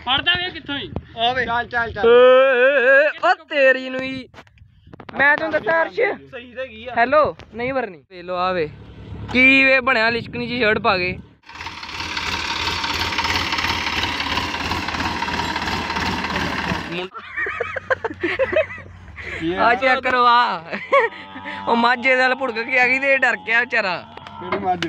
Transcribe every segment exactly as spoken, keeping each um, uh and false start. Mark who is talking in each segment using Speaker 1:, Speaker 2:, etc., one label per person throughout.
Speaker 1: ਫੜਦਾ ਵੇ ਕਿੱਥੋਂ ਹੀ
Speaker 2: ਆਵੇ ਚੱਲ ਚੱਲ ਚੱਲ
Speaker 3: ਓ ਤੇਰੀ ਨੂੰ ਹੀ ਮੈਂ ਤੈਨੂੰ ਦੱਸਾਂ ਅਰਸ਼
Speaker 2: ਸਹੀ ਤੇ ਕੀ ਆ
Speaker 3: ਹੈਲੋ ਨਹੀਂ ਵਰਨੀ ਵੇ ਲੋ ਆਵੇ ਕੀ ਵੇ ਬਣਿਆ ਲਿਸ਼ਕਣੀ ਜੀ ਸ਼ਰਟ ਪਾ ਕੇ ਆ ਚੈੱਕ ਕਰੋ ਆ ਉਹ ਮਾਝੇ ਨਾਲ ਭੁੜਕ ਕੇ ਆ ਗਈ ਤੇ ਡਰ ਗਿਆ ਵਿਚਾਰਾ
Speaker 2: ਕਿਹੜੀ ਮੱਝ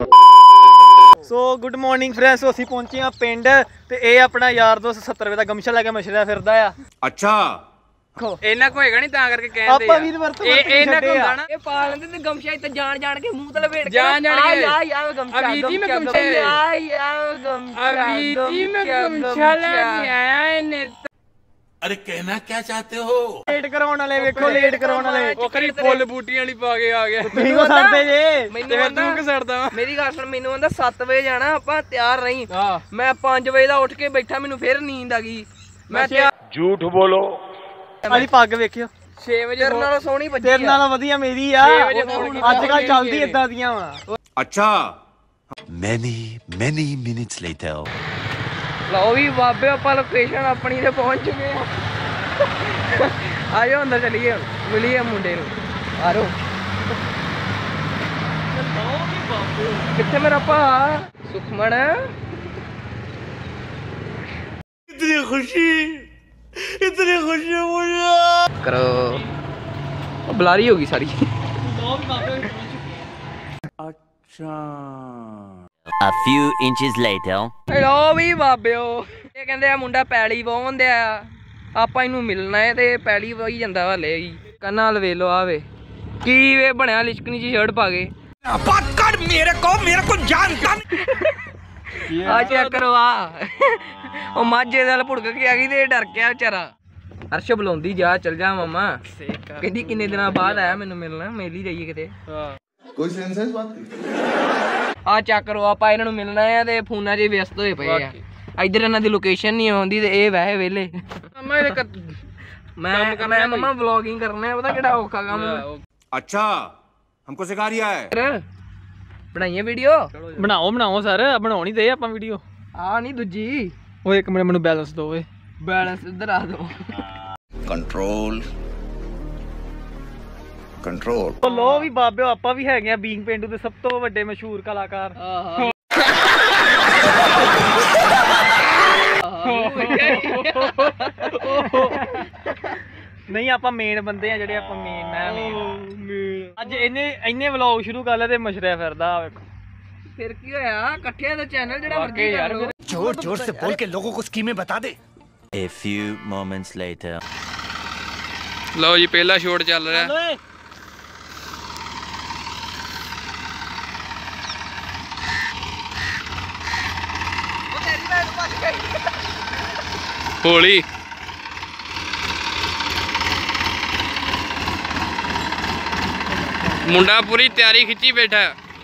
Speaker 2: ਸੋ ਗੁੱਡ ਮਾਰਨਿੰਗ ਫਰੈਂਡਸ ਅਸੀਂ ਪਹੁੰਚੇ ਆ ਪਿੰਡ ਤੇ ਇਹ ਆਪਣਾ ਯਾਰ ਦੋਸਤ ਸੱਤਰ ਰੁਪਏ ਦਾ ਗਮਛਾ ਲੈ ਕੇ ਮਸ਼ਰਿਆ ਫਿਰਦਾ ਆ
Speaker 4: ਅੱਛਾ
Speaker 3: ਇਹਨਾਂ ਕੋ ਹੈਗਾ ਨਹੀਂ ਤਾਂ ਕਰਕੇ ਕਹਿੰਦੇ
Speaker 2: ਆਪਾਂ ਵੀਰ ਵਰਤ
Speaker 3: ਇਹ ਇਹਨਾਂ ਕੋ ਹੁੰਦਾ ਨਾ ਇਹ ਪਾ ਲੈਂਦੇ ਤੇ ਗਮਛਾ ਇੱਥੇ ਜਾਣ ਜਾਣ ਕੇ ਮੂੰਹ ਤੇ ਲਪੇਟ ਕੇ ਜਾਣ ਜਾਣ ਕੇ ਆ ਯਾ ਗਮਛਾ ਅਵੀਦੀ ਮੈਂ ਗਮਛਾ ਆ ਯਾ ਗਮਛਾ ਅਵੀਦੀ ਮੈਂ ਗਮਛਾ ਲੈ ਕੇ ਆਇਆ ਇਹਨੇ
Speaker 4: अरे कहना क्या चाहते हो
Speaker 2: ਲੇਟ ਕਰਾਉਣ ਵਾਲੇ ਵੇਖੋ ਲੇਟ ਕਰਾਉਣ ਵਾਲੇ
Speaker 3: ਉਹ ਕਰੀ ਫੁੱਲ ਬੂਟੀਆਂ ਵਾਲੀ ਪਾ ਕੇ ਆ ਗਿਆ
Speaker 2: ਤੁਸੀਂ ਕੋ ਸੜਦੇ ਜੇ
Speaker 3: ਮੈਨੂੰ ਤੂੰ ਕਿ ਸੜਦਾ ਮੇਰੀ ਗੱਲ ਸੁਣ ਮੈਨੂੰ ਆਂਦਾ ਸੱਤ ਵਜੇ ਜਾਣਾ ਆਪਾਂ ਤਿਆਰ ਰਹੀਂ ਮੈਂ ਪੰਜ ਵਜੇ ਦਾ ਉੱਠ ਕੇ ਬੈਠਾ ਮੈਨੂੰ ਫਿਰ ਨੀਂਦ ਆ ਗਈ ਮੈਂ
Speaker 4: झूठ बोलो
Speaker 2: ਵਾਲੀ ਪੱਗ ਵੇਖਿਓ
Speaker 3: ਛੇ ਵਜੇ ਤੇਰੇ ਨਾਲੋਂ ਸੋਹਣੀ ਵੱਜੀ
Speaker 2: ਤੇਰੇ ਨਾਲੋਂ ਵਧੀਆ ਮੇਰੀ ਆ ਅੱਜ ਕੱਲ ਚੱਲਦੀ ਇਦਾਂ ਦੀਆਂ ਵਾ
Speaker 4: अच्छा many many minutes later
Speaker 3: ਲਓ ਵੀ ਬਾਬੇ ਆਪਾਂ ਲੋਕੇਸ਼ਨ ਆਪਣੀ ਤੇ ਪਹੁੰਚ ਚੁੱਕੇ ਆ ਆਜੋ ਅੰਦਰ ਚਲੀਏ ਮਿਲੀਏ ਮੁੰਡੇ ਨੂੰ ਆਰੋ ਕਿੱਥੇ ਮੇਰਾ ਭਾ ਸੁਖਮਣ
Speaker 4: इतनी खुशी इतनी खुशी मुझे
Speaker 3: ਕਰੋ ਬੁਲਾਰੀ ਹੋ ਗਈ ਸਾਰੀ
Speaker 4: अच्छा
Speaker 5: A few inches later.
Speaker 3: ਲਓ ਵੀ ਬਾਬਿਓ ਇਹ ਕਹਿੰਦੇ ਆ ਮੁੰਡਾ ਪੈਲੀ ਵਾਹੁੰਦੇ ਆ ਆਪਾਂ ਇਹਨੂੰ ਮਿਲਣਾ ਹੈ ਤੇ ਪੈਲੀ ਵਾਹੀ ਜਾਂਦਾ ਹਲੇ ਹੀ ਕੰਨਾਂ ਵੇਖ ਲੋ ਆਵੇ ਕੀ ਵੇ ਬਣਿਆ ਲਿਸ਼ਕਣੀ ਜੀ ਸ਼ਰਟ ਪਾ ਕੇ
Speaker 4: पकड़ मेरे को मेरे को जानता
Speaker 3: ਆ ਚੈੱਕ ਕਰੋ ਆ ਉਹ ਮਾਝੇ ਨਾਲ ਭੁੜਕ ਕੇ ਆ ਗਈ ਤੇ ਡਰ ਗਿਆ ਵਿਚਾਰਾ ਅਰਸ਼ ਬੁਲਾਉਂਦੀ ਜਾ ਚਲ ਜਾ ਮਾਮਾ ਕਹਿੰਦੀ ਕਿੰਨੇ ਦਿਨਾਂ ਬਾਅਦ ਆਇਆ ਮੈਨੂੰ ਮਿਲਣਾ ਮਿਲ ਹੀ ਜਾਈਏ ਕਿਤੇ
Speaker 4: कोई सेंस बात
Speaker 3: ਆ ਚੈੱਕ ਕਰੋ ਆਪਾਂ ਇਹਨਾਂ ਨੂੰ ਮਿਲਣਾ ਆ ਤੇ ਫੋਨਾਂ 'ਚ ਵਿਅਸਤ ਹੋਏ ਪਏ ਆ ਇੱਧਰ ਇਹਨਾਂ ਦੀ ਲੋਕੇਸ਼ਨ ਨਹੀਂ ਆਉਂਦੀ ਤੇ ਇਹ ਵੈਸੇ ਵੇਲੇ ਮੈਂ ਮੈਂ ਮਮਾ ਵਲੌਗਿੰਗ ਕਰਨਾ ਪਤਾ ਕਿਹੜਾ ਔਖਾ ਕੰਮ
Speaker 4: अच्छा हमको सिखा रिया है
Speaker 3: ਬਣਾਈਏ ਵੀਡੀਓ
Speaker 2: ਬਣਾਓ ਬਣਾਓ ਸਰ ਬਣਾਉਣੀ ਦੇ ਆਪਾਂ ਵੀਡੀਓ
Speaker 3: ਆ ਨਹੀਂ ਦੂਜੀ
Speaker 2: ਓਏ ਇੱਕ ਮਿੰਟ ਮੈਨੂੰ ਬੈਲੈਂਸ ਦਿਓ ਓਏ
Speaker 3: ਬੈਲੈਂਸ ਇੱਧਰ ਆ ਦੋ
Speaker 4: कंट्रोल कंट्रोल
Speaker 2: ਲੋ ਵੀ ਬਾਬਿਓ ਆਪਾਂ ਵੀ ਹੈਗੇ ਆ ਬੀਂਗ ਪਿੰਡੂ ਦੇ ਸਭ ਤੋਂ ਵੱਡੇ ਮਸ਼ਹੂਰ ਕਲਾਕਾਰ
Speaker 3: ਆਹਾ
Speaker 2: ਨਹੀਂ ਆਪਾਂ ਮੇਨ ਬੰਦੇ ਆ ਜਿਹੜੇ ਆਪਾਂ ਮੇਨ ਨਾ ਮੇਨ ਅੱਜ ਇਹਨੇ ਇੰਨੇ ਵਲੌਗ ਸ਼ੁਰੂ ਕਰ ਲਿਆ ਤੇ ਮਸ਼ਰਿਆ ਫਿਰਦਾ ਆ ਵੇਖੋ
Speaker 3: ਫਿਰ ਕੀ ਹੋਇਆ ਇਕੱਠੇ ਦਾ ਚੈਨਲ ਜਿਹੜਾ ਮਰਜ਼ੀ ਕਰ ਲਓ
Speaker 4: जोर जोर से बोल के लोगों को स्कीमें बता दे
Speaker 5: A few moments later.
Speaker 3: ਲਓ ਜੀ ਪਹਿਲਾ ਸ਼ੋਟ ਚੱਲ ਰਿਹਾ ਹੋਲੀ ਮੁੰਡਾ ਪੂਰੀ ਤਿਆਰੀ ਖਿੱਚੀ ਬੈਠਾ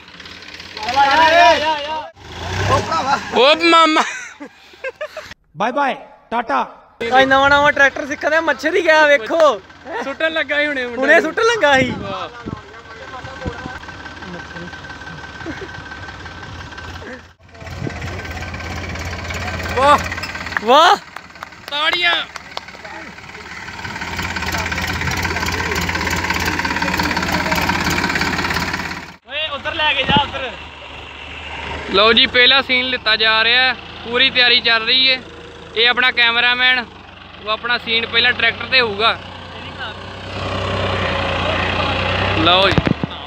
Speaker 3: ਓ ਮਾਮਾ
Speaker 4: बाय बाय टाटा
Speaker 2: ਅੱਜ ਨਵਾਂ ਨਵਾਂ ਟਰੈਕਟਰ ਸਿੱਖਦੇ ਮੱਛਰ ਹੀ ਗਿਆ ਵੇਖੋ
Speaker 3: ਸੁੱਟਣ ਲੱਗਾ ਹੀ ਹੁਣੇ
Speaker 2: ਹੁਣੇ ਸੁੱਟਣ ਲੱਗਾ ਸੀ
Speaker 3: ਵਾਹ
Speaker 2: ਵਾਹ
Speaker 3: ਤਾੜੀਆਂ
Speaker 2: ਓਏ ਉਧਰ ਲੈ ਕੇ ਜਾ ਉਧਰ
Speaker 3: ਲਓ ਜੀ ਪਹਿਲਾ ਸੀਨ ਲਿੱਤਾ ਜਾ ਰਿਹਾ ਹੈ ਪੂਰੀ ਤਿਆਰੀ ਚੱਲ ਰਹੀ ਹੈ ਇਹ ਆਪਣਾ ਕੈਮਰਾਮੈਨ ਉਹ ਆਪਣਾ ਸੀਨ ਪਹਿਲਾਂ ਟਰੈਕਟਰ ਤੇ ਹੋਊਗਾ ਲਓ ਜੀ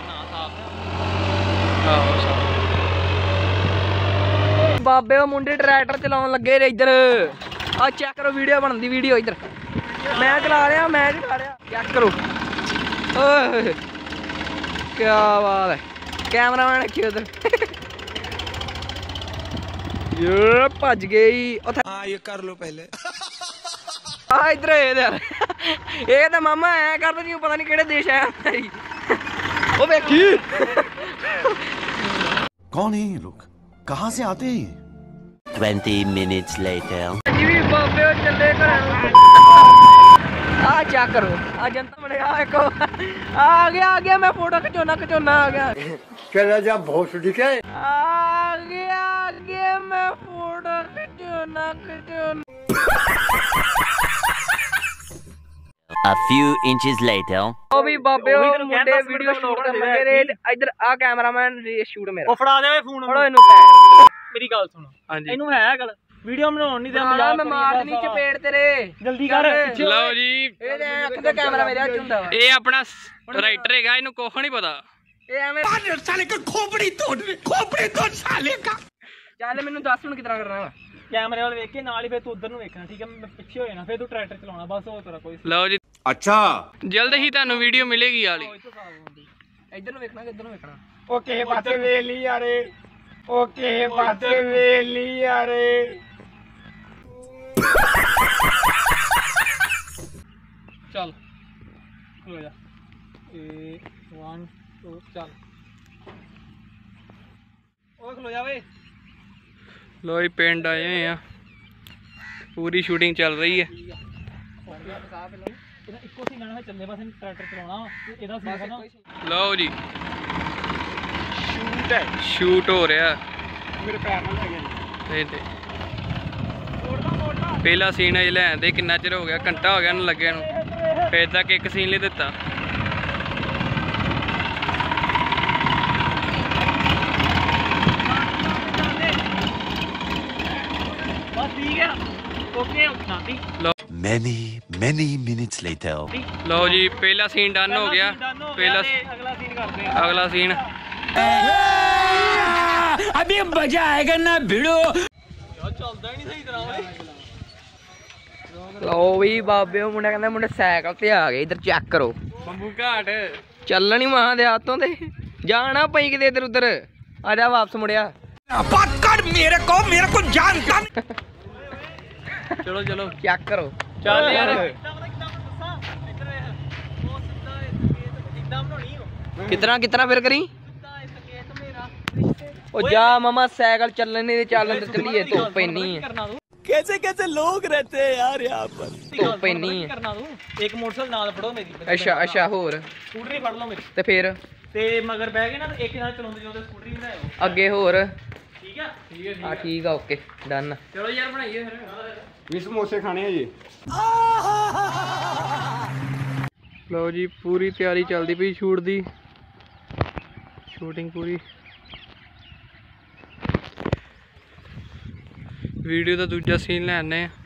Speaker 3: ਬਾਬੇ ਉਹ ਮੁੰਡੇ ਟਰੈਕਟਰ ਚਲਾਉਣ ਲੱਗੇ ਨੇ ਇੱਧਰ ਆ ਚੈੱਕ ਕਰੋ ਵੀਡੀਓ ਬਣਦੀ ਵੀਡੀਓ ਇੱਧਰ ਮੈਂ ਚਲਾ ਰਿਹਾ ਮੈਂ ਚਲਾ ਰਿਹਾ ਚੈੱਕ ਕਰੋ ਓਏ ਕੀ ਬਾਤ ਹੈ ਕੈਮਰਾਮੈਨ ਰੱਖਿਓ ਉਧਰ ये भज गई
Speaker 4: हाँ ये कर लो पहले
Speaker 3: आ इधर इधर ये तो मामा ऐ करदा नहीं पता नहीं केड़े देश है ओ देखी
Speaker 4: कौन है ये लोग कहाँ से आते हैं
Speaker 5: Twenty minutes later.
Speaker 3: जी भी बाबे चले घर आ क्या करो आ जनता बड़े आ एक आ गया आ गया मैं फोटो खिंचोना खिंचोना आ गया
Speaker 4: चला जा भोसड़ी के
Speaker 3: आ गया आ गया मैं फोटो खिंचोना ਨੱਕ ਚੋਂ
Speaker 5: A few inches later.
Speaker 3: ਉਹ ਵੀ ਬਾਬੇ
Speaker 2: ਉਹੀ
Speaker 3: ਉਹ
Speaker 2: ਤੈਨੂੰ
Speaker 3: ਮੁੰਡੇ
Speaker 2: ਕਹਿੰਦਾ ਸੀ
Speaker 3: ਵੀਡੀਓ
Speaker 2: ਮੈਨੂੰ
Speaker 3: ਸ਼ੂਟ ਕਰਨ
Speaker 2: ਲੋੜ
Speaker 3: ਲੱਗੇ
Speaker 2: ਹੈ।
Speaker 3: ਨੇ ਇੱਧਰ ਆ ਕੈਮਰਾਮੈਨ ਸ਼ੂਟ ਮੇਰਾ
Speaker 2: ਉਹ ਫੜਾ ਦੇ ਓਏ ਫੋਨ
Speaker 3: ਫੜੋ ਇਹਨੂੰ ਪੈ
Speaker 2: ਮੇਰੀ ਗੱਲ ਸੁਣ
Speaker 3: ਹਾਂਜੀ
Speaker 2: ਇਹਨੂੰ ਹੈ ਗੱਲ ਵੀਡੀਓ ਬਣਾਉਣ ਨਹੀਂ ਦਿੰਦਾ
Speaker 3: ਬਣਾ ਮੈਂ ਮਾਰ ਦੇਣੀ ਚਪੇੜ ਤੇਰੇ
Speaker 2: ਜਲਦੀ ਕਰ ਪਿੱਛੇ ਹੋ।
Speaker 1: ਲਓ ਜੀ
Speaker 3: ਇਹ ਤੇ ਅੱਖ ਤੇ ਕੈਮਰਾ ਮੇਰੇ ਹੱਥ 'ਚ ਹੁੰਦਾ ਵਾ
Speaker 1: ਇਹ ਆਪਣਾ ਰਾਈਟਰ ਹੈਗਾ ਇਹਨੂੰ ਕੁਛ ਨਹੀਂ ਪਤਾ
Speaker 3: ਇਹ ਐਵੇਂ
Speaker 4: साले का खोपड़ी तोड़ खोपड़ी तोड़ साले का।
Speaker 3: ਚੱਲ ਮੈਨੂੰ ਦੱਸ ਹੁਣ ਕਿਤਨਾ ਕਰਨਾ ਵਾ
Speaker 2: ਕੈਮਰੇ ਵਾਲ ਵੇਖ ਕੇ ਨਾਲ ਹੀ ਫੇਰ ਤੂੰ ਉਧਰ ਨੂੰ ਵੇਖਣਾ ਠੀਕ ਹੈ ਮੈਂ ਪਿੱਛੇ ਹੋ ਜਾਣਾ ਫੇਰ ਤੂੰ ਟਰੈਕਟਰ ਚਲਾਉਣਾ ਬਸ ਹੋਰ ਤੇਰਾ ਕੋਈ
Speaker 1: ਲਓ ਜੀ
Speaker 4: अच्छा
Speaker 1: ਜਲਦ ਹੀ ਤੁਹਾਨੂੰ ਵੀਡੀਓ ਮਿਲੇਗੀ ਵਾਲੀ
Speaker 3: ਇੱਧਰ ਨੂੰ ਵੇਖਣਾ ਕਿ ਇੱਧਰ ਨੂੰ ਵੇਖਣਾ
Speaker 2: ਉਹ ਕਿਸੇ ਪਾਸੇ ਵੇਖ ਲਈ ਯਾਰੇ ਉਹ ਕਿਸੇ ਪਾਸੇ ਵੇਖ ਲਈ ਯਾਰੇ ਚੱਲ ਖਲੋ ਜਾ ਇਹ ਇੱਕ ਦੋ ਚੱਲ ਓਏ ਖਲੋ ਜਾ ਵੇ
Speaker 1: ਲਓ ਜੀ ਪਿੰਡ ਆਏ ਹੋਏ ਆ ਪੂਰੀ ਸ਼ੂਟਿੰਗ ਚੱਲ ਰਹੀ ਹੈ
Speaker 2: ਇਹਦਾ ਇੱਕੋ ਸੀ ਗਾਣਾ ਚੱਲੇ ਬਸ ਇਹਨੂੰ ਟਰੈਕਟਰ ਚਲਾਉਣਾ ਤੇ ਇਹਦਾ ਸੀ ਕਰਨਾ
Speaker 1: ਲਓ ਜੀ
Speaker 2: ਸ਼ੂਟ ਹੈ
Speaker 1: ਸ਼ੂਟ ਹੋ ਰਿਹਾ
Speaker 2: ਮੇਰੇ ਪੈਰ ਨਾਲ ਲੱਗ ਗਿਆ
Speaker 1: ਇਹ ਤੇ ਪਹਿਲਾ ਸੀਨ ਅਜੇ ਲੈਣ ਦੇ ਕਿੰਨਾ ਚਿਰ ਹੋ ਗਿਆ ਘੰਟਾ ਹੋ ਗਿਆ ਇਹਨੂੰ ਲੱਗੇ ਨੂੰ ਫੇਰ ਤੱਕ ਇੱਕ ਸੀਨ ਲਈ ਦਿੱਤਾ
Speaker 2: ਬਸ ਠੀਕ ਹੈ ਓਕੇ ਨਾਤੀ
Speaker 4: Many many minutes later.
Speaker 1: ਲਓ ਜੀ ਪਹਿਲਾ ਸੀਨ ਡਨ ਹੋ ਗਿਆ ਪਹਿਲਾ
Speaker 2: ਅਗਲਾ ਸੀਨ ਕਰਦੇ ਆ
Speaker 1: ਅਗਲਾ ਸੀਨ
Speaker 5: अभी मजा आएगा ना भिड़ो।
Speaker 2: ਯਾਰ ਚੱਲਦਾ ਹੀ ਨਹੀਂ ਸਹੀ ਤਰ੍ਹਾਂ ਓਏ
Speaker 3: ਲਓ ਵੀ ਬਾਬੇ ਉਹ ਮੁੰਡਾ ਕਹਿੰਦਾ ਮੁੰਡੇ ਸਾਈਕਲ ਤੇ ਆ ਗਏ ਇੱਧਰ ਚੈੱਕ ਕਰੋ
Speaker 1: ਬੰਬੂ ਘਾਟ
Speaker 3: ਚੱਲਣ ਹੀ ਮਹਾਂ ਦੇ ਹੱਥੋਂ ਤੇ ਜਾਣਾ ਪਈ ਕਿਤੇ ਇੱਧਰ ਉੱਧਰ ਆ ਜਾ ਵਾਪਸ ਮੁੜਿਆ
Speaker 4: मेरे को मेरे को जानता
Speaker 1: ਚਲੋ ਚਲੋ
Speaker 3: ਚੈੱਕ ਕਰੋ
Speaker 1: ਚੱਲ ਯਾਰ
Speaker 3: ਕਿਤਨਾ ਕਿਤਨਾ ਫਿਰ ਕਰੀ ਉਹ ਜਾ ਮਮਾ ਸਾਈਕਲ ਚੱਲਣ ਨਹੀਂ ਚੱਲਣ ਤੇ ਚੱਲੀਏ ਧੁੱਪ ਇੰਨੀ ਹੈ
Speaker 2: कैसे कैसे लोग रहते हैं यार यहाँ पर
Speaker 3: ਧੁੱਪ ਇੰਨੀ ਹੈ
Speaker 2: ਕਰਨਾ ਤੂੰ ਇੱਕ ਮੋਟਰਸਾਈਕਲ ਨਾਲ ਫੜੋ ਮੇਰੀ
Speaker 3: ਅੱਛਾ ਅੱਛਾ ਹੋਰ
Speaker 2: ਸਕੂਟਰੀ ਫੜ ਲਓ ਮੇਰੀ
Speaker 3: ਤੇ ਫਿਰ
Speaker 2: ਤੇ ਮਗਰ ਬਹਿ ਕੇ ਨਾ ਇੱਕ ਨਾਲ ਚਲਾਉਂਦੇ ਜਦੋਂ ਸਕੂਟਰੀ ਬਣਾਇਓ
Speaker 3: ਅੱਗੇ ਹੋਰ
Speaker 2: ਠੀਕ ਆ ਠੀਕ
Speaker 3: ਆ ਠੀਕ ਆ ਓਕੇ ਡਨ
Speaker 1: ਚਲੋ ਯਾਰ ਬਣਾਈਏ ਫਿਰ
Speaker 2: ਵੀ ਸਮੋਸੇ ਖਾਣੇ ਆ ਜੀ
Speaker 1: ਲਓ ਜੀ ਪੂਰੀ ਤਿਆਰੀ ਚੱਲਦੀ ਪਈ ਸ਼ੂਟ ਦੀ ਸ਼ੂਟਿੰਗ ਪੂਰੀ ਵੀਡੀਓ ਦਾ ਦੂਜਾ ਸੀਨ ਲੈਣੇ ਆ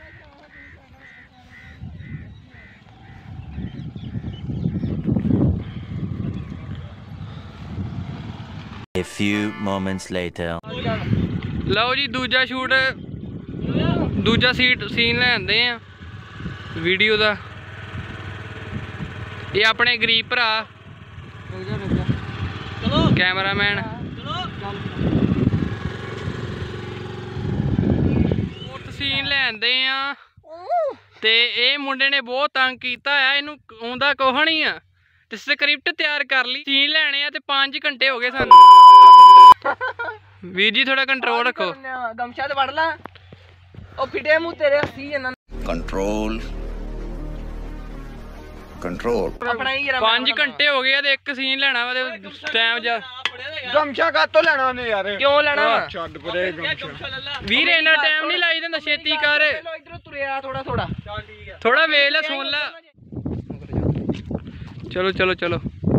Speaker 5: A few moments later.
Speaker 1: ਲਓ ਜੀ ਦੂਜਾ ਸ਼ੂਟ ਦੂਜਾ ਸੀਟ ਸੀਨ ਲੈਂਦੇ ਆ ਵੀਡੀਓ ਦਾ ਇਹ ਆਪਣੇ ਗਰੀਬ ਭਰਾ
Speaker 2: ਚਲੋ
Speaker 1: ਕੈਮਰਾਮੈਨ ਉਹ ਸੀਨ ਲੈਂਦੇ ਆ ਤੇ ਇਹ ਮੁੰਡੇ ਨੇ ਬਹੁਤ ਤੰਗ ਕੀਤਾ ਆ ਇਹਨੂੰ ਆਉਂਦਾ ਕੁਛ ਨਹੀਂ ਆ ਤੇ ਸਕ੍ਰਿਪਟ ਤਿਆਰ ਕਰ ਲਈ ਸੀਨ ਲੈਣੇ ਆ ਤੇ ਪੰਜ ਘੰਟੇ ਹੋ ਗਏ ਸਾਨੂੰ ਵੀਰ ਜੀ ਥੋੜਾ ਕੰਟਰੋਲ ਰੱਖੋ
Speaker 3: ਗਮਸ਼ਾ ਤੇ ਵੜ ਲਾ ਉਹ ਫਿਟੇ ਮੂੰਹ ਤੇਰੇ ਹੱਸੀ ਜਨਾਂ
Speaker 4: Control. Control.
Speaker 3: ਆਪਣਾ ਹੀ ਜਰਾ
Speaker 1: ਪੰਜ ਘੰਟੇ ਹੋ ਗਏ ਆ ਤੇ ਇੱਕ ਸੀਨ ਲੈਣਾ ਵਾ ਤੇ ਟਾਈਮ ਜਾ
Speaker 2: ਗਮਸ਼ਾ ਕਾਤੋਂ ਲੈਣਾ ਉਹਨੇ ਯਾਰ
Speaker 3: ਕਿਉਂ ਲੈਣਾ ਵਾ?
Speaker 2: ਛੱਡ ਪਰੇ ਗਮਸ਼ਾ
Speaker 1: ਵੀਰ ਇੰਨਾ ਟਾਈਮ ਨਹੀਂ ਲਾਈ ਦਿੰਦਾ ਛੇਤੀ ਕਰ
Speaker 3: ਚਲੋ ਇਧਰੋਂ ਤੁਰਿਆ ਥੋੜਾ ਥੋੜਾ
Speaker 2: ਚੱਲ ਠੀਕ ਆ
Speaker 1: ਥੋੜਾ ਵੇਖ ਲੈ ਸੁਣ ਲੈ ਚਲੋ ਚਲੋ ਚਲੋ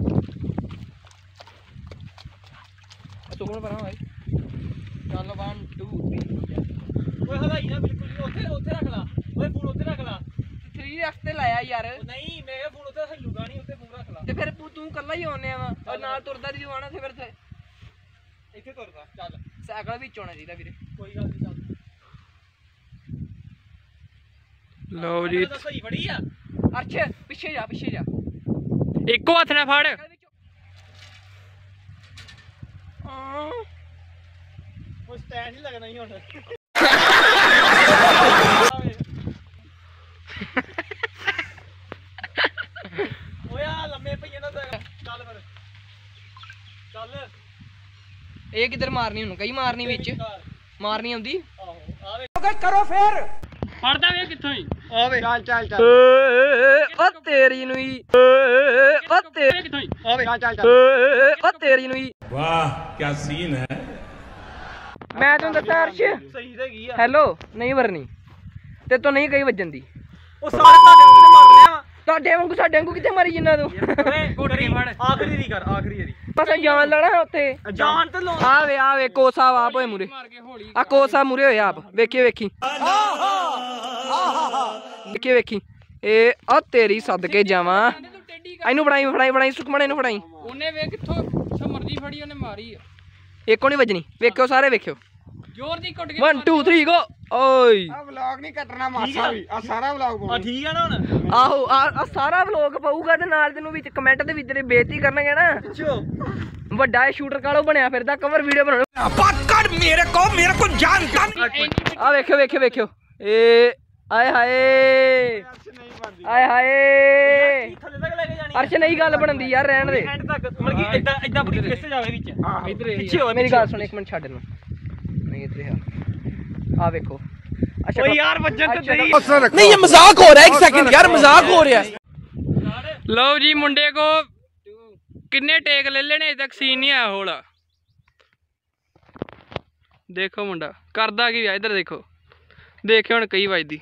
Speaker 3: ਤੂੰ ਹੁਣ ਪਰਾਂ ਭਾਈ ਚੱਲ one two three
Speaker 2: ਓਏ ਹਲਾਈ ਨਾ ਬਿਲਕੁਲ ਹੀ ਉੱਥੇ ਉੱਥੇ ਰੱਖ ਲਾ ਓਏ ਫੋਨ ਉੱਥੇ ਰੱਖ ਲਾ
Speaker 3: three x ਤੇ ਲਾਇਆ ਯਾਰ
Speaker 2: ਨਹੀਂ ਮੇਰੇ ਫੋਨ ਉੱਤੇ ਹਿੱਲੂਗਾ ਨਹੀਂ ਉੱਤੇ ਫੋਨ ਰੱਖ ਲਾ
Speaker 3: ਤੇ ਫਿਰ ਤੂੰ ਇਕੱਲਾ ਹੀ ਆਉਨੇ ਆ ਔਰ ਨਾਲ ਤੁਰਦਾ ਦੀ ਆਣਾ ਤੇ ਫਿਰ ਤੇ
Speaker 2: ਇੱਥੇ ਤੁਰਦਾ ਚੱਲ
Speaker 3: ਸਾਈਕਲ ਵਿੱਚ ਹੋਣਾ ਚਾਹੀਦਾ ਵੀਰੇ
Speaker 2: ਕੋਈ ਗੱਲ ਨਹੀਂ ਚੱਲ
Speaker 1: ਲਓ ਜੀ
Speaker 2: ਤਾਂ ਸਹੀ ਫੜੀ ਆ
Speaker 3: ਅਰਸ਼ ਪਿੱਛੇ ਜਾ ਪਿੱਛੇ ਜਾ
Speaker 1: ਇੱਕੋ ਹੱਥ ਨਾਲ ਫੜ
Speaker 2: ਉਹ ਸਟੈਂਡ ਨਹੀਂ ਲੱਗਣਾ ਹੀ ਹੁਣ ਓਏ ਆ ਲੰਮੇ ਪਈਏ ਨਾ ਚੱਲ ਫਿਰ ਚੱਲ
Speaker 3: ਇਹ ਕਿੱਧਰ ਮਾਰਨੀ ਹੁਣ ਕਈ ਮਾਰਨੀ ਵਿੱਚ ਮਾਰਨੀ ਆਉਂਦੀ
Speaker 2: ਆਹੋ ਆਵੇ
Speaker 1: ਫੜਦਾ ਵੇ ਕਿੱਥੋਂ ਹੀ
Speaker 2: ਆਵੇ ਚੱਲ ਚੱਲ ਚੱਲ
Speaker 3: ਓ ਤੇਰੀ ਨੂੰ ਹੀ ਓ ਤੇਰੀ
Speaker 1: ਕਿੱਥੋਂ ਹੀ
Speaker 2: ਆਵੇ ਚੱਲ ਚੱਲ ਚੱਲ
Speaker 3: ਓ ਤੇਰੀ ਨੂੰ ਹੀ
Speaker 6: वाह क्या सीन है
Speaker 3: ਮੈਂ ਤੈਨੂੰ ਦੱਸਾਂ ਅਰਸ਼
Speaker 2: ਸਹੀ ਤੇ ਕੀ ਆ
Speaker 3: ਹੈਲੋ ਨਹੀਂ ਵਰਨੀ ਤੇ ਤੂੰ ਨਹੀਂ ਗਈ ਵੱਜਣ ਦੀ
Speaker 2: ਉਹ ਸਾਰੇ ਤੁਹਾਡੇ ਉੱਤੇ ਮਾਰਨੇ ਆ
Speaker 3: ਤੁਹਾਡੇ ਵਾਂਗੂ ਸਾਡੇ ਵਾਂਗੂ ਕਿੱਥੇ ਮਾਰੀ ਜਿੰਨਾ ਤੂੰ
Speaker 2: ਘੁੱਟ ਕੇ ਫੜ ਆਖਰੀ ਦੀ ਕਰ ਆਖਰੀ ਦੀ
Speaker 3: ਬਸ ਜਾਨ ਲੈਣਾ ਉੱਥੇ
Speaker 2: ਜਾਨ ਤੇ ਲਾਉਣ
Speaker 3: ਆ ਵੇ ਆ ਵੇ ਕੋਸਾ ਆਪ ਹੋਏ ਮੂਰੇ ਆ ਕੋਸਾ ਮੂਰੇ ਹੋਏ ਆਪ ਵੇਖੀ ਵੇਖੀ ਵੇਖੀ ਵੇਖੀ ਇਹ ਆ ਤੇਰੀ ਸਦਕੇ ਜਾਵਾਂ ਇਹਨੂੰ ਫੜਾਈ ਫੜਾਈ ਫੜਾਈ ਸੁਖਮਣ ਇਹਨੂੰ ਫੜਾਈ
Speaker 1: ਉਹਨੇ ਵੇ ਕਿੱਥੋਂ ਮਰਜੀ ਫੜੀ ਉਹਨੇ ਮਾਰੀ ਆ
Speaker 3: ਇੱਕੋ ਨਹੀਂ ਵੱਜਣੀ ਵੇਖਿਓ ਸਾਰੇ ਵੇਖਿਓ
Speaker 1: ਜ਼ੋਰ ਦੀ ਕੁੱਟ ਕੇ
Speaker 3: one two three go ਓਏ
Speaker 6: ਆ ਵਲੌਗ ਨਹੀਂ ਕੱਟਣਾ ਮਾਸਾ ਵੀ ਆ ਸਾਰਾ ਵਲੌਗ
Speaker 2: ਆ
Speaker 6: ਪਾਉਣਾ
Speaker 2: ਠੀਕ ਆ ਨਾ ਹੁਣ
Speaker 3: ਆਹੋ ਆ ਆ ਸਾਰਾ ਵਲੋਗ ਪਾਊਗਾ ਤੇ ਨਾਲ ਤੈਨੂੰ ਵਿੱਚ ਕਮੈਂਟ ਦੇ ਵਿੱਚ ਤੇਰੀ ਬੇਇੱਜ਼ਤੀ ਕਰਨਗੇ ਨਾ
Speaker 2: ਪਿੱਛੋ
Speaker 3: ਵੱਡਾ ਇਹ ਸ਼ੂਟਰ ਕਾਲੋ ਬਣਿਆ ਫਿਰਦਾ ਕਵਰ ਵੀਡੀਓ ਬਣਾਉਣਾ
Speaker 6: ਬਾਤ ਕਰ ਮੇਰੇ ਕੋ ਮੇਰੇ ਕੋ ਜਾਣਦਾ
Speaker 3: ਆ ਵੇਖਿਓ ਵੇਖਿਓ ਵੇਖਿਓ ਏ ਆਏ ਹਾਏ ਆਏ ਹਾਏ
Speaker 2: ਥੱਲੇ ਤੱਕ ਲੈ ਕੇ ਜਾਣੀ
Speaker 3: ਅਰਸ਼ ਨਹੀਂ ਗੱਲ ਬਣਦੀ ਯਾਰ ਰਹਿਣ ਦੇ
Speaker 2: ਐਂਡ ਤੱਕ ਮਤਲਬ ਕਿ ਇਦਾਂ ਇਦਾਂ ਬੜੀ ਕਿੱਥੇ ਜਾਵੇ ਵਿੱਚ
Speaker 3: ਇਧਰ
Speaker 2: ਪਿੱਛੇ ਹੋ
Speaker 3: ਮੇਰੀ ਗੱਲ ਸੁਣ ਇੱਕ ਮਿੰਟ ਛੱਡ ਇਹਨੂੰ ਨਹੀਂ ਇੱਧਰ ਆ ਆ ਵੇਖੋ ਅੱਛਾ
Speaker 2: ਓਏ ਯਾਰ ਵੱਜਣ ਤੇ ਨਹੀਂ
Speaker 6: नहीं ये मजाक हो रहा है एक सेकंड यार मजाक हो रहा है
Speaker 1: ਲਓ ਜੀ ਮੁੰਡੇ ਕੋ ਕਿੰਨੇ ਟੇਕ ਲੈ ਲੈਣੇ ਅਜੇ ਤੱਕ ਸੀਨ ਨਹੀਂ ਆਇਆ ਹੋਲਾ ਦੇਖੋ ਮੁੰਡਾ ਕਰਦਾ ਕੀ ਆ ਇੱਧਰ ਦੇਖੋ ਦੇਖਿਓ ਹੁਣ ਕਈ ਵੱਜਦੀ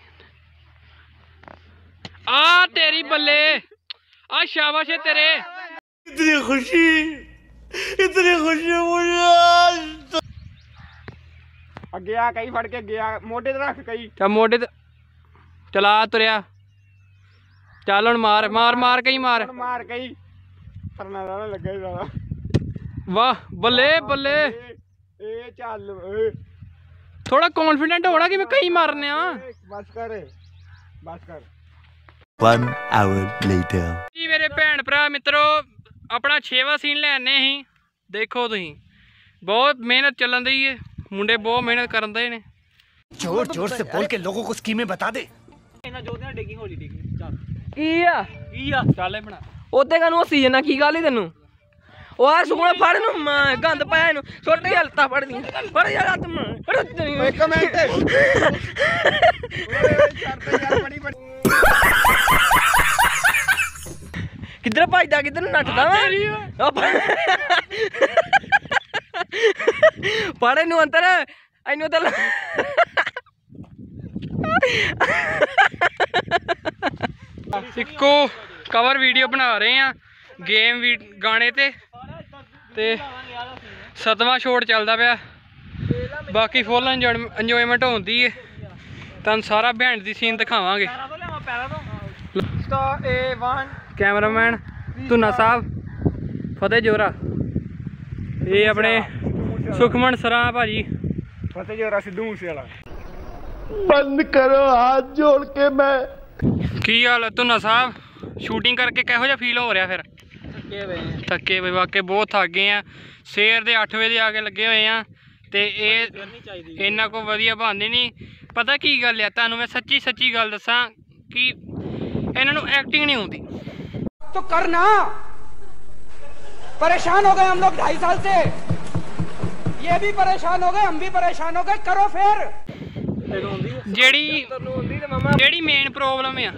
Speaker 1: ਆ ਤੇਰੀ ਬੱਲੇ ਆ ਸ਼ਾਬਾਸ਼ ਏ ਤੇਰੇ
Speaker 4: इतनी खुशी इतनी खुशी मुझे
Speaker 6: ਅੱਗੇ ਆ ਕਈ ਫੜ ਕੇ ਅੱਗੇ ਆ ਮੋਢੇ ਤੇ ਰੱਖ ਕਈ
Speaker 1: ਤਾਂ ਮੋਢੇ ਤੇ ਚਲਾ ਤੁਰਿਆ ਚੱਲ ਹੁਣ ਮਾਰ ਮਾਰ ਮਾਰ ਕਈ ਮਾਰ
Speaker 6: ਹੁਣ ਮਾਰ ਕਈ ਕਰਨਾ ਦਾ ਲੱਗਾ ਹੀ ਸਾਰਾ
Speaker 1: ਵਾਹ ਬੱਲੇ ਬੱਲੇ
Speaker 6: ਇਹ ਚੱਲ ਓਏ
Speaker 1: ਥੋੜਾ ਕੌਨਫੀਡੈਂਟ ਹੋਣਾ ਕਿ ਮੈਂ ਕਈ ਮਾਰਨੇ ਆ
Speaker 6: ਬਸ ਕਰ ਬਸ ਕਰ
Speaker 5: One hour later.
Speaker 1: ਜੀ ਮੇਰੇ ਭੈਣ ਭਰਾ ਮਿੱਤਰੋ ਆਪਣਾ ਛੇਵਾਂ ਸੀਨ ਲੈਣੇ ਸੀ ਦੇਖੋ ਤੁਸੀਂ ਬਹੁਤ ਮਿਹਨਤ ਚੱਲਣ ਦੀ ਏ ਮੁੰਡੇ ਬਹੁਤ ਮਿਹਨਤ ਕਰਨ ਦੇ ਨੇ
Speaker 4: जोर जोर से बोल के लोगों को स्कीमें बता दे
Speaker 2: ਇਹਨਾਂ ਜੋਦੇ ਨਾਲ ਡਿੱਗੀ ਹੋਲੀ ਡਿੱਗੀ ਚੱਲ
Speaker 3: ਕੀ ਆ
Speaker 2: ਕੀ ਆ ਚੱਲ ਇਹ ਬਣਾ
Speaker 3: ਉਹਦੇ ਕਾਨੂੰ ਹੱਸੀ ਜਨਾ ਕੀ ਗੱਲ ਈ ਤੈਨੂੰ ਉਹ ਆ ਸੁਣਾ ਫੜ ਨੂੰ ਮਾਂ, ਗੰਦ ਪਾਇਆ ਇਹਨੂੰ ਛੋਟ ਕੇ ਹਲਤਾ ਫੜਦੀ ਫੜ ਯਾਰ ਹੱਥ ਮਾਂ
Speaker 6: ਓਏ ਕਮੈਂਟ ਓਏ ਛੱਡ ਯਾਰ ਬੜੀ ਬੜੀ
Speaker 3: ਕਿੱਧਰ ਭੱਜਦਾ ਕਿੱਧਰ ਨੂੰ ਨੱਠਦਾ ਵਾ ਫੜ ਇਹਨੂੰ ਅੰਦਰ ਇਹਨੂੰ ਤਾਂ
Speaker 1: ਇੱਕੋ ਕਵਰ ਵੀਡੀਓ ਬਣਾ ਰਹੇ ਆ ਗੇਮ ਵੀ ਗਾਣੇ ਤੇ ਤੇ ਸਤਵਾਂ ਸ਼ੋਟ ਚੱਲਦਾ ਪਿਆ ਬਾਕੀ ਫੁੱਲ ਇੰਜੋਇਮੈਂਟ ਹੁੰਦੀ ਏ ਤੁਹਾਨੂੰ ਸਾਰਾ ਬੈਂਡ ਦੀ ਸੀਨ ਦਿਖਾਵਾਂਗੇ
Speaker 2: ਪੈਰਾਂ ਤੋਂ ਲਿਆਵਾਂ ਪੈਰਾਂ ਤੋਂ ਸਟਾਰ ਏ ਵਨ
Speaker 1: ਕੈਮਰਾਮੈਨ ਧੁਨਾ ਸਾਹਿਬ ਫਤਿਹ ਜੋਰਾ ਇਹ ਆਪਣੇ ਸੁਖਮਨ ਸਰਾਂ ਭਾਜੀ
Speaker 6: ਫਤਿਹ ਜੋਰਾ ਸਿੱਧੂ ਮੂਸੇ ਵਾਲਾ
Speaker 4: बंद करो हाथ जोड़ के मैं
Speaker 1: ਕੀ ਹਾਲ ਹੈ ਧੁਨਾ ਸਾਹਿਬ ਸ਼ੂਟਿੰਗ ਕਰਕੇ ਕਿਹੋ ਜਿਹਾ ਫੀਲ ਹੋ ਰਿਹਾ ਫਿਰ
Speaker 2: ਥੱਕੇ ਵੇ
Speaker 1: ਥੱਕੇ ਬਈ ਵਾਕੇ ਬਹੁਤ ਥੱਕ ਗਏ ਆ ਸਵੇਰ ਦੇ ਅੱਠ ਵਜੇ ਆ ਕੇ ਲੱਗੇ ਹੋਏ ਆ ਤੇ ਇਹ
Speaker 2: ਨਹੀਂ ਚਾਹੀਦੀ
Speaker 1: ਇਹਨਾਂ ਕੋ ਵਧੀਆ ਬਣਦੀ ਨਹੀਂ ਪਤਾ ਕੀ ਗੱਲ ਆ ਤੁਹਾਨੂੰ ਮੈਂ ਸੱਚੀ ਸੱਚੀ ਗੱਲ ਦੱਸਾਂ ਕਿ ਇਹਨਾਂ ਨੂੰ ਐਕਟਿੰਗ ਨਹੀਂ ਆਉਂਦੀ
Speaker 7: तो करना परेशान हो गए हम लोग ढाई साल से ये भी परेशान हो गए हम भी परेशान हो गए करो फिर
Speaker 1: ਜਿਹੜੀ ਜਿਹੜੀ ਮੇਨ ਪ੍ਰੋਬਲਮ ਆ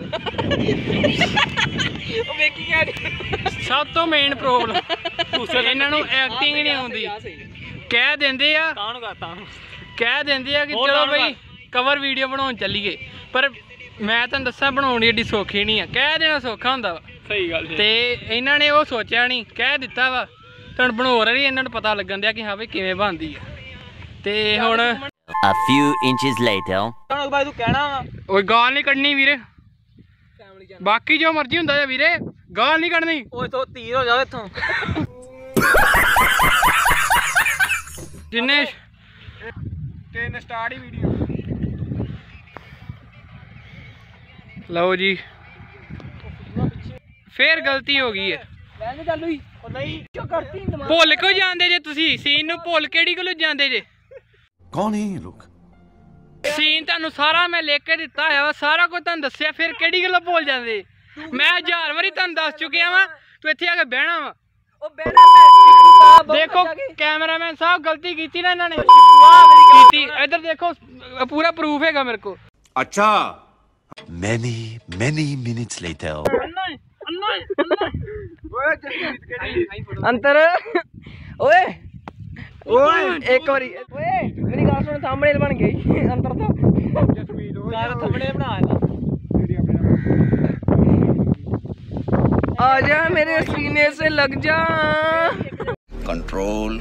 Speaker 3: ਉਹ ਵੇਖੀ ਗਿਆ
Speaker 1: ਸਭ ਤੋਂ ਮੇਨ ਪ੍ਰੋਬਲਮ ਇਹਨਾਂ ਨੂੰ ਐਕਟਿੰਗ ਨਹੀਂ ਆਉਂਦੀ ਕਹਿ ਦਿੰਦੇ ਆ
Speaker 2: ਤਾਂ ਨੂੰ ਕਰਤਾ
Speaker 1: ਕਹਿ ਦਿੰਦੇ ਆ ਕਿ
Speaker 2: ਹੋਰ
Speaker 1: ਚਲੋ
Speaker 2: ਨਾਲ
Speaker 1: ਬਈ ਕਵਰ ਵੀਡੀਓ ਬਣਾਉਣ ਚੱਲੀਏ ਪਰ ਮੈਂ ਤੁਹਾਨੂੰ ਦੱਸਾਂ ਬਣਾਉਣੀ ਏਡੀ ਸੌਖੀ ਨਹੀਂ ਆ ਕਹਿ ਦੇਣਾ ਸੌਖਾ ਹੁੰਦਾ ਵਾ
Speaker 2: ਸਹੀ ਗੱਲ
Speaker 1: ਤੇ ਇਹਨਾਂ ਨੇ ਉਹ ਸੋਚਿਆ ਨਹੀਂ ਕਹਿ ਦਿੱਤਾ ਵਾ ਤੇ ਹੁਣ ਬਣਾਉ ਰਹੀ ਇਹਨਾਂ ਨੂੰ ਪਤਾ ਲੱਗਣ ਦਿਆ ਕਿ ਹਾਂ ਬਈ ਕਿਵੇਂ ਬਣਦੀ ਆ ਤੇ ਹੁਣ
Speaker 5: A few inches later.
Speaker 2: ਹੁਣ ਬਾਈ ਤੂੰ ਕਹਿਣਾ ਵਾ
Speaker 1: ਓਏ ਗਾਲ ਨਹੀਂ ਕੱਢਣੀ ਵੀਰੇ ਬਾਕੀ ਜੋ ਮਰਜ਼ੀ ਹੁੰਦਾ ਜਾ ਵੀਰੇ ਗਾਲ ਨਹੀਂ ਕੱਢਣੀ
Speaker 2: ਓਏ ਤੋ ਤੀਰ ਹੋ ਜਾ ਇੱਥੋਂ
Speaker 1: ਜਿੰਨੇ
Speaker 6: ਤਿੰਨ ਸਟਾਰਟ ਹੀ ਵੀਡੀਓ
Speaker 1: ਲਓ ਜੀ ਫੇਰ ਗਲਤੀ ਹੋ ਗਈ ਹੈ
Speaker 3: ਲੈਣ ਚੱਲ ਹੋਈ
Speaker 2: ਉਹ ਨਹੀਂ
Speaker 3: ਕਿਉਂ ਕਰਤੀ ਦਿਮਾਗ
Speaker 1: ਭੁੱਲ ਕਿਉਂ ਜਾਂਦੇ ਜੇ ਤੁਸੀਂ ਸੀਨ ਨੂੰ ਭੁੱਲ ਕਿਹੜੀ ਗੱਲੋਂ ਜਾਂਦੇ ਜੇ
Speaker 4: कौन है ये लोग
Speaker 1: ਸੀਨ ਤੁਹਾਨੂੰ ਸਾਰਾ ਮੈਂ ਲਿਖ ਕੇ ਦਿੱਤਾ ਹੋਇਆ ਵਾ ਸਾਰਾ ਕੁਝ ਤੁਹਾਨੂੰ ਦੱਸਿਆ ਫਿਰ ਕਿਹੜੀ ਗੱਲੋਂ ਭੁੱਲ ਜਾਂਦੇ ਮੈਂ ਹਜ਼ਾਰ ਵਾਰੀ ਤੁਹਾਨੂੰ ਦੱਸ ਚੁੱਕਿਆ ਵਾਂ ਤੂੰ ਇੱਥੇ ਆ ਕੇ ਬਹਿਣਾ ਵਾ
Speaker 3: ਉਹ ਬੈਠਾ ਬੈਠ
Speaker 1: ਦੇਖੋ ਕੈਮਰਾਮੈਨ ਸਾਹਿਬ ਗਲਤੀ ਕੀਤੀ ਨਾ ਇਹਨਾਂ ਨੇ ਕੀਤੀ ਇੱਧਰ ਦੇਖੋ ਅ, ਪੂਰਾ ਪ੍ਰੂਫ ਹੈਗਾ ਮੇਰੇ ਕੋਲ
Speaker 4: अच्छा many many minutes later
Speaker 3: ਅੰਤਰ ਓਏ ਓਏ ਇੱਕ ਵਾਰੀ ਓਏ ਮੇਰੀ ਗੱਲ ਸੁਣ ਥੰਬਨੇਲ ਬਣ ਗਈ ਅੰਦਰ ਤੋਂ
Speaker 2: ਯਾਰ ਥੰਬਨੇਲ ਬਣਾ ਲਾ
Speaker 3: आजा मेरे सीने से लग जा
Speaker 4: कंट्रोल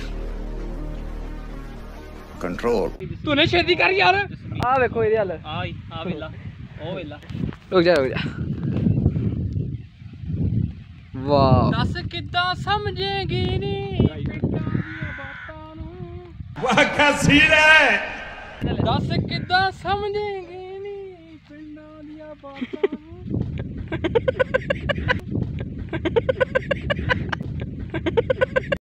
Speaker 4: कंट्रोल
Speaker 1: ਤੂੰ ਨੇ ਛੇਤੀ ਕਰ ਯਾਰ
Speaker 3: आ देखो ये हल
Speaker 2: ਆ ਆ ਵੇਲਾ ਉਹ ਵੇਲਾ
Speaker 3: रुक जा रुक जा वाह
Speaker 1: ਦੱਸ ਕਿੱਦਾਂ ਸਮਝੇਗੀ ਨੀ ਪਿੰਡਾਂ ਦੀਆਂ ਬਾਤਾਂ ਨੂੰ ਵਾਹ ਕਸੀਰ ਹੈ ਦੱਸ ਕਿੱਦਾਂ ਸਮਝੇਗੀ ਨੀ ਪਿੰਡਾਂ ਦੀਆਂ ਬਾਤਾਂ ਨੂੰ